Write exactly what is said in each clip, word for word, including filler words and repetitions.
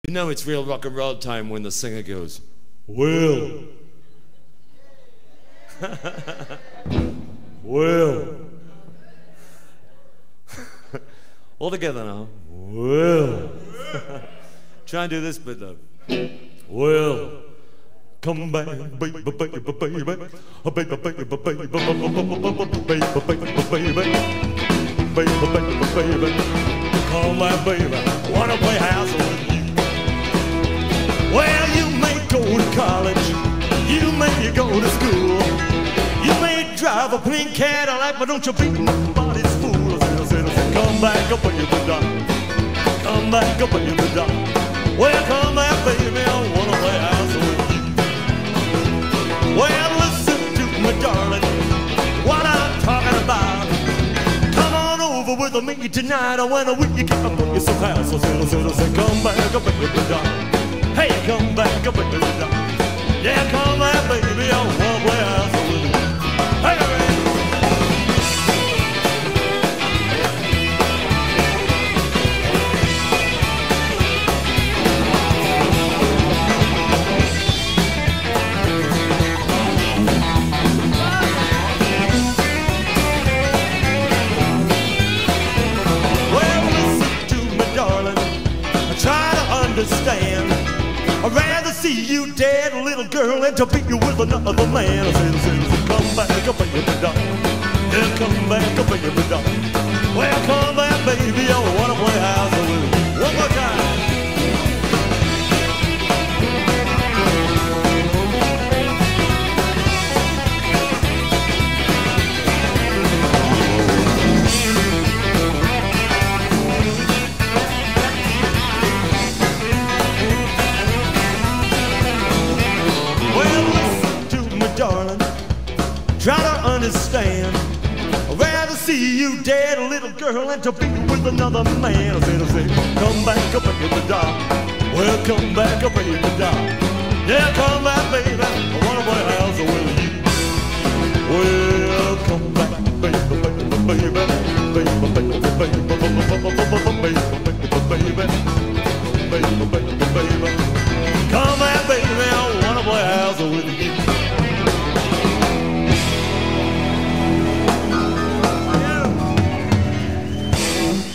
You know it's real rock and roll time when the singer goes, Will. Will. All together now. Will. Try and do this bit though. Will. Come back, baby, baby, baby, baby, baby, baby, baby, baby, baby, baby, baby. Come back, baby. I wanna play house with you. Well, you may go to college, you may go to school, you may drive a pink Cadillac, but don't you be nobody's fool. I said, I said, come back up, baby, darling. Come back up, baby, darling. Well, come back, baby, I wanna play house with you. Well, listen to me, darling, what I'm talking about. Come on over with me tonight, or when we can put you some house. I said, I said, I said, come back up, baby, darling. Hey, come back up, baby, darling. Yeah, come back, baby, I wanna play house with you. Hey, baby. Understand, I'd rather see you dead, little girl, than to beat you with another man. I said, I said, I said, come back up, baby, darling. Yeah, come back up, baby, darling. Well, come back, baby, I wanna play house with you. One more time. Try to understand. I'd rather see you dead, little girl, than to be with another man. I said, I said, come back up, baby, darling. Well, come back up, baby, darling. Yeah, come back, baby. I wanna play house with you. Well, come back, baby, baby, baby, baby, baby, baby, baby, baby, baby. Come back, baby, I wanna play house with you.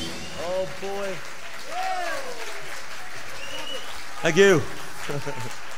Thank you.